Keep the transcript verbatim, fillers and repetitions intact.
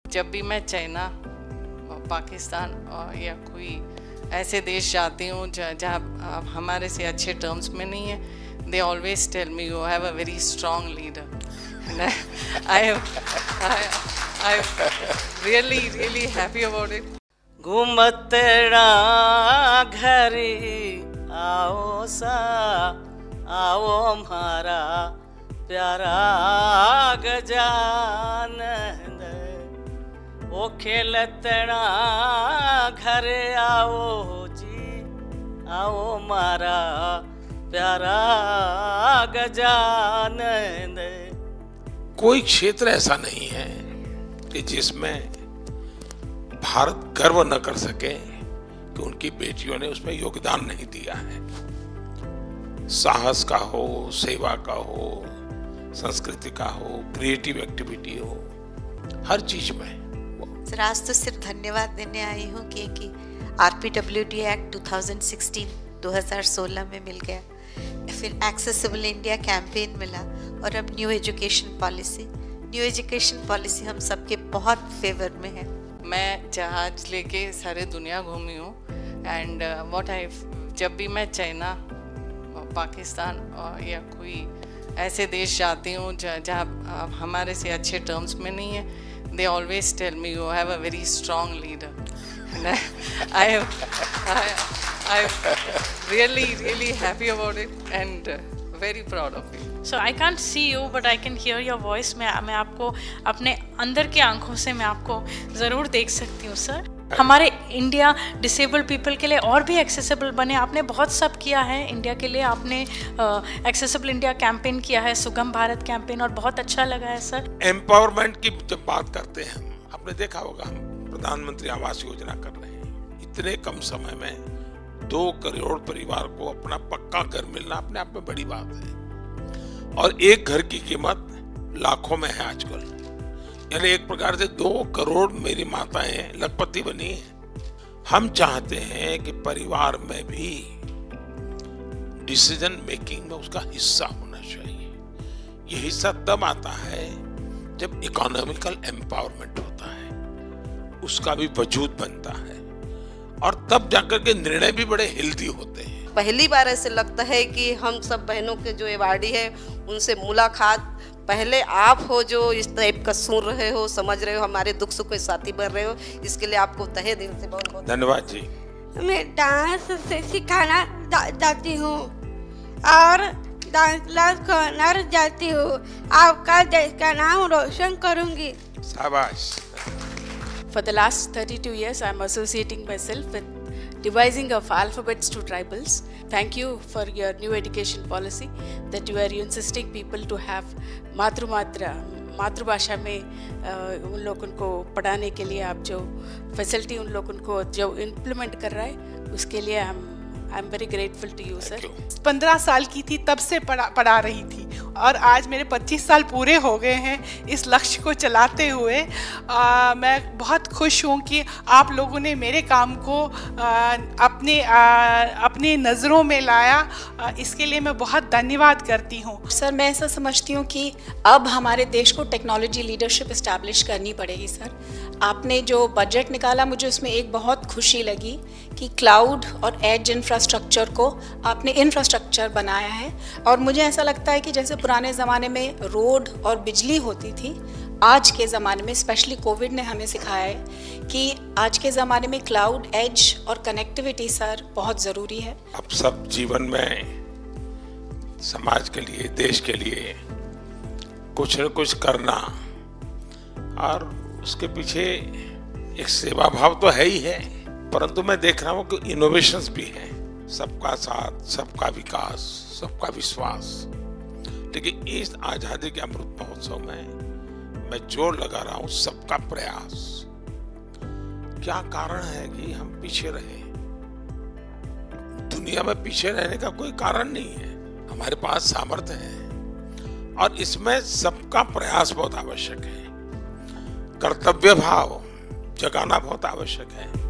जब भी मैं चाइना, पाकिस्तान या कोई ऐसे देश जाती हूँ जहाँ हमारे से अच्छे टर्म्स में नहीं है, they always tell me you have a very strong leader. And I, I am I, I'm really really happy about it. घूमतड़ा घरी आओ सा आओ हमारा प्यारा गजानन, ओ खेलतड़ा घर आओ जी आओ हमारा प्यारा गजानन। कोई क्षेत्र ऐसा नहीं है कि जिसमें भारत गर्व न कर सके कि उनकी बेटियों ने उसमें योगदान नहीं दिया है। साहस का हो, सेवा का हो, संस्कृति का हो, क्रिएटिव एक्टिविटी हो, हर चीज में। सर आज तो सिर्फ धन्यवाद देने आई हूँ कि, कि आरपीडब्ल्यूडी एक्ट दो हज़ार सोलह में मिल गया, फिर एक्सेसिबल इंडिया कैंपेन मिला और अब new education policy. New education policy हम सबके बहुत फेवर में है। मैं जहाज लेके सारे दुनिया घूमी हूँ एंड व्हाट आई जब भी मैं चाइना, पाकिस्तान या कोई ऐसे देश जाती हूँ जहाँ हमारे से अच्छे टर्म्स में नहीं है, they always tell me you have a very strong leader. And I, I am I, I'm really really happy about it and uh, very proud of you. So I can't see you but I can hear your voice. मैं मैं आपको अपने अंदर की आंखों से मैं आपको ज़रूर देख सकती हूँ सर। हमारे इंडिया डिसेबल्ड पीपल के लिए और भी एक्सेसिबल बने। आपने बहुत सब किया है इंडिया के लिए। आपने एक्सेसिबल इंडिया कैंपेन किया है, सुगम भारत कैंपेन, और बहुत अच्छा लगा है सर। एम्पावरमेंट की जब बात करते हैं, आपने देखा होगा हम प्रधानमंत्री आवास योजना कर रहे हैं। इतने कम समय में दो करोड़ परिवार को अपना पक्का घर मिलना अपने आप में बड़ी बात है, और एक घर की कीमत लाखों में है आजकल। यानी एक प्रकार से दो करोड़ मेरी माताएं लखपति बनी है। हम चाहते हैं कि परिवार में भी डिसीजन मेकिंग में उसका हिस्सा होना चाहिए। ये हिस्सा तब आता है जब इकोनॉमिकल एम्पावरमेंट होता है, उसका भी वजूद बनता है, और तब जाकर के निर्णय भी बड़े हेल्दी होते हैं। पहली बार ऐसे लगता है कि हम सब बहनों के जो अवार्डी है उनसे मुलाकात, पहले आप हो जो इस टाइप का सुन रहे हो, समझ रहे हो, हमारे दुख सुख में साथी बन रहे हो, इसके लिए आपको तहे दिल से बहुत बहुत धन्यवाद जी। मैं डांस से सिखाना जाती हूँ और डांस क्लास करना जाती हूँ। आपका देश का नाम रोशन करूँगी। शाबाश। For the last thirty-two years, I am associating myself with devising of alphabets to tribals. Thank you for your new education policy that you are insisting people to have मातृमात्रा मातृभाषा में उन लोगों को पढ़ाने के लिए आप जो फैसिलिटी उन लोगों को जो इम्प्लीमेंट कर रहा है, उसके लिए हम I am very grateful to you sir. पंद्रह साल की थी तब से पढ़ा पढ़ा रही थी और आज मेरे पच्चीस साल पूरे हो गए हैं इस लक्ष्य को चलाते हुए। आ, मैं बहुत खुश हूँ कि आप लोगों ने मेरे काम को आ, अपने आ, अपनी नज़रों में लाया। आ, इसके लिए मैं बहुत धन्यवाद करती हूँ। सर मैं ऐसा समझती हूँ कि अब हमारे देश को टेक्नोलॉजी लीडरशिप इस्टेब्लिश करनी पड़ेगी। सर आपने जो बजट निकाला, मुझे उसमें एक बहुत खुशी लगी कि क्लाउड और एज इंफ्रास्ट्रक्चर को आपने इंफ्रास्ट्रक्चर बनाया है, और मुझे ऐसा लगता है कि जैसे पुराने ज़माने में रोड और बिजली होती थी, आज के ज़माने में स्पेशली कोविड ने हमें सिखाया है कि आज के ज़माने में क्लाउड, एज और कनेक्टिविटी सर बहुत ज़रूरी है। अब सब जीवन में समाज के लिए, देश के लिए कुछ न कुछ करना, और उसके पीछे एक सेवा भाव तो है ही है, परंतु मैं देख रहा हूँ कि इनोवेशंस भी हैं। सबका साथ, सबका विकास, सबका विश्वास। लेकिन इस आजादी के अमृत महोत्सव में मैं जोर लगा रहा हूँ सबका प्रयास। क्या कारण है कि हम पीछे रहे? दुनिया में पीछे रहने का कोई कारण नहीं है। हमारे पास सामर्थ्य है और इसमें सबका प्रयास बहुत आवश्यक है। कर्तव्य भाव जगाना बहुत आवश्यक है।